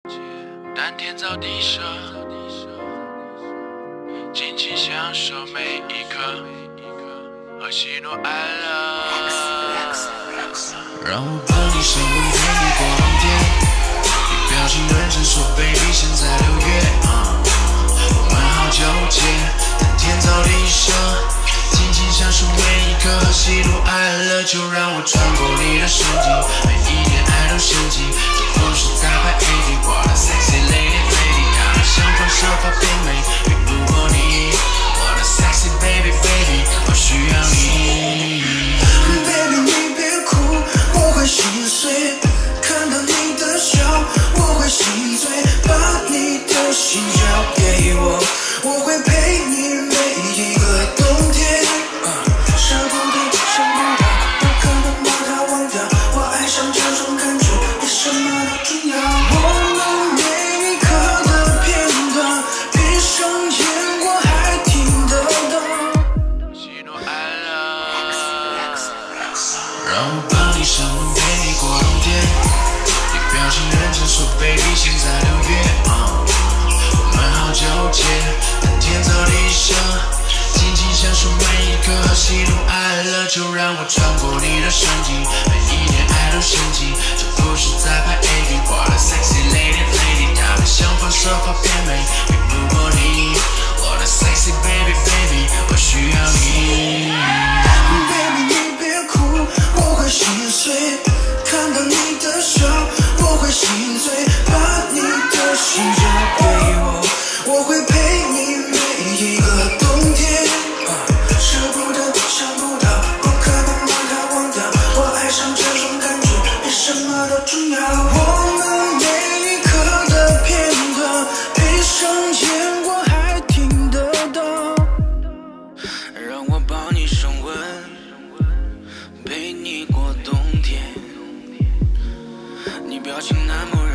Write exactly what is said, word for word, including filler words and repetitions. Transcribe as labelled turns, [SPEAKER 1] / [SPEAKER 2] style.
[SPEAKER 1] 但天造地设，尽情享受每一刻和喜怒哀乐。让我帮你升温，陪你过冬天。你表情认真说 ，baby， 现在六月，我们好纠结，但天造地设，尽情享受每一刻和喜怒哀乐。就让我穿过你的神经，每一点爱都献祭，这不是在拍 A V， 我的 sexy lady lady， 她的想方设法变美，比不过你，我的 sexy baby baby， 我需要你。
[SPEAKER 2] Baby， 你别哭，我会心碎，看到你的笑，我会心醉，把你的心交给我，我会陪你每一个冬天。舍不得，舍不得，不可能把它忘掉，我爱上这种感觉，比什么都重要。我们每一刻的片段，闭上眼我还听得到。
[SPEAKER 1] 喜怒哀乐，让我帮你升温，陪你过冬天。你表情认真说 ，baby， 现在六月，我们好纠结，但天造地设，尽情享受每一刻和喜怒哀乐。就让我穿过你的神经，每一点爱都献祭，这不是在拍 A V， 我的 sexy lady lady， 她的想方设法变美，比不过你，我的 sexy baby baby， 我需要你。
[SPEAKER 2] Baby， 你别哭，我会心碎，看到你的笑，我会心醉，把你的心交给我，我会陪你每一个冬天。舍不得，想不到，不可能把它忘掉，我爱上这种感觉，比什么都重要。我们每一刻的片段，闭上眼我还听得到。
[SPEAKER 1] 让我帮你升温，陪你过冬天。你表情那么